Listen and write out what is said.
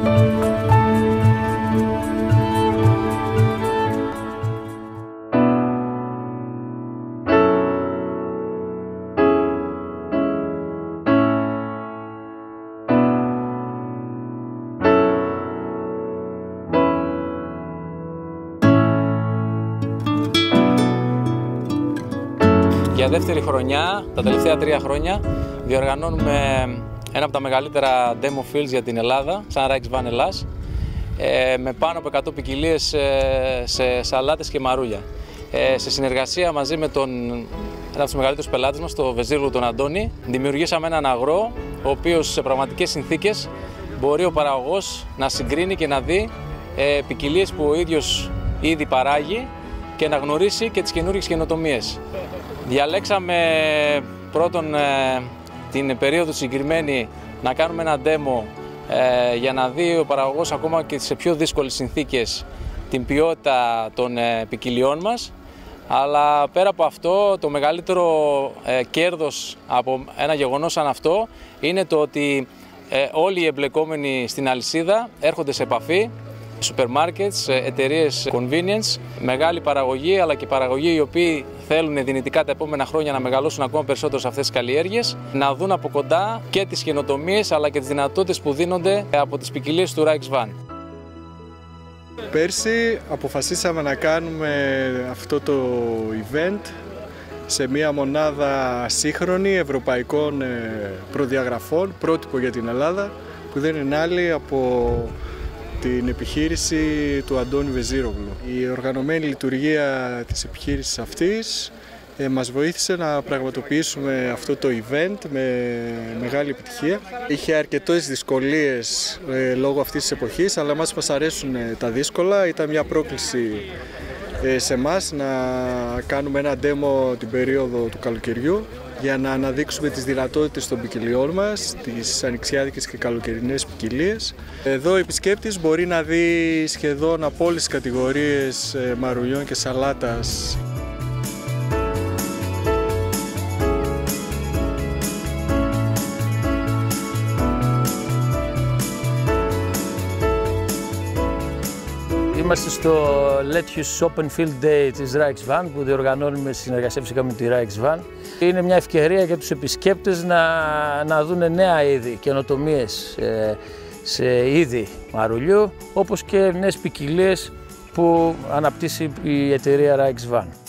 Για δεύτερη χρονιά, τα τελευταία 3 χρόνια, διοργανώνουμε ένα από τα μεγαλύτερα demo fields για την Ελλάδα, σαν RXVan Ελλάς, με πάνω από 100 ποικιλίες σε σαλάτες και μαρούλια. Σε συνεργασία μαζί με ένα από τους μεγαλύτερους πελάτες μας, τον Βεζίρογλου τον Αντώνη, δημιουργήσαμε έναν αγρό, ο οποίος σε πραγματικές συνθήκες μπορεί ο παραγωγός να συγκρίνει και να δει ποικιλίες που ο ίδιος ήδη παράγει και να γνωρίσει και τις καινούργιες καινοτομίες. Διαλέξαμε πρώτον την περίοδο συγκεκριμένη να κάνουμε ένα demo για να δει ο παραγωγός ακόμα και σε πιο δύσκολες συνθήκες την ποιότητα των ποικιλιών μας. Αλλά πέρα από αυτό, το μεγαλύτερο κέρδος από ένα γεγονός σαν αυτό είναι το ότι όλοι οι εμπλεκόμενοι στην αλυσίδα έρχονται σε επαφή, σούπερ μάρκετς, εταιρείες convenience, μεγάλη παραγωγή, αλλά και παραγωγοί οι οποίοι θέλουν δυνητικά τα επόμενα χρόνια να μεγαλώσουν ακόμα περισσότερο σε αυτές τις καλλιέργειες, να δουν από κοντά και τις καινοτομίες αλλά και τις δυνατότητες που δίνονται από τις ποικιλίες του RXVan. Πέρσι αποφασίσαμε να κάνουμε αυτό το event σε μια μονάδα σύγχρονη ευρωπαϊκών προδιαγραφών, πρότυπο για την Ελλάδα, που δεν είναι άλλη από την επιχείρηση του Αντώνη Βεζίρογλου. Η οργανωμένη λειτουργία της επιχείρησης αυτής μας βοήθησε να πραγματοποιήσουμε αυτό το event με μεγάλη επιτυχία. Είχε αρκετές δυσκολίες λόγω αυτής της εποχής, αλλά μας αρέσουν τα δύσκολα. Ήταν μια πρόκληση σε εμάς να κάνουμε ένα demo την περίοδο του καλοκαιριού για να αναδείξουμε τις δυνατότητες των ποικιλιών μας, τις ανοιξιάτικες και καλοκαιρινές ποικιλίες. Εδώ ο επισκέπτης μπορεί να δει σχεδόν από όλες τις κατηγορίες μαρουλιών και σαλάτας. Είμαστε στο Lettuce Open Field Day της RXVan που διοργανώνουμε στη συνεργασία φυσικά με τη RXVan. Είναι μια ευκαιρία για τους επισκέπτες να δουν νέα είδη, καινοτομίες σε είδη μαρουλιού, όπως και νέες ποικιλίες που αναπτύσσει η εταιρεία RXVan.